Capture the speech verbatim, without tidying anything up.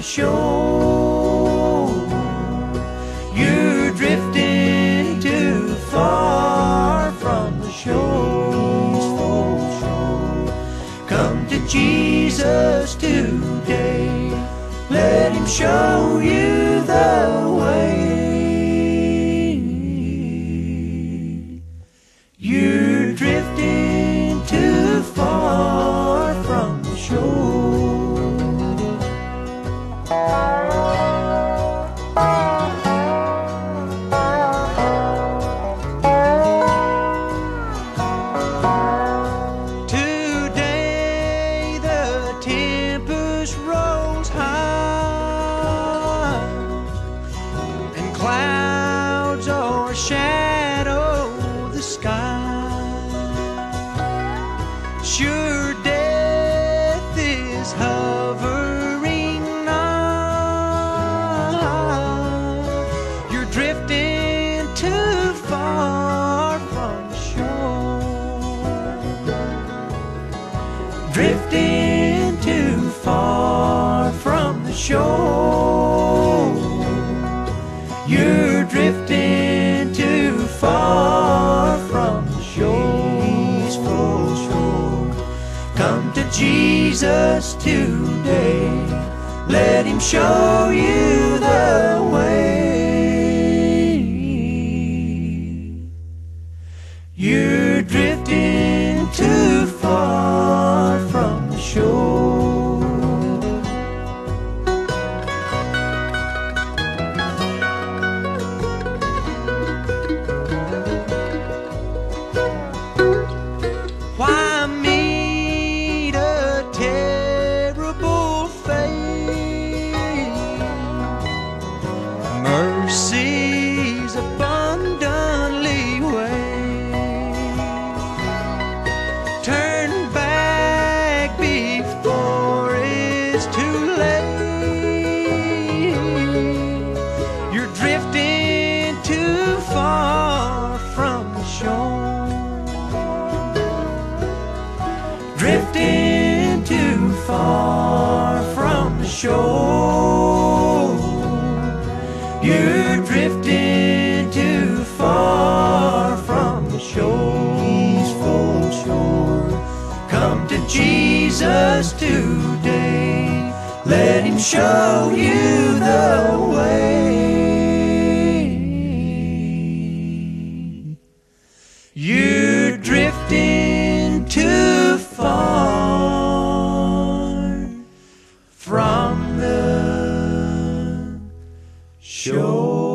shore. You're drifting too far from the shore. Come to Jesus today, let Him show you the way. You're drifting too far from the shore. Today the tempest rolls high, and clouds o'ershadow the sky. Sure, death is hovering nigh. You're drifting too far from the shore. Drifting too far from the shore. You're drifting too far from the shore. Come to Jesus today, let Him show you the way. You're drifting too far from the shore. Why meet a terrible fate? Mercy's abundantly wait. Turn back before it's too late. You're drifting too far from the shore. Drifting too far from the shore. You're drifting too far from the shore. Peaceful shore. Come to Jesus today, let Him show you the way. You're drifting too far from the shore.